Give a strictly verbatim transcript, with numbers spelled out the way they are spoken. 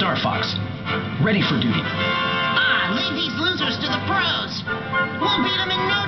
Star Fox. Ready for duty. Ah, leave these losers to the pros. We'll beat them in no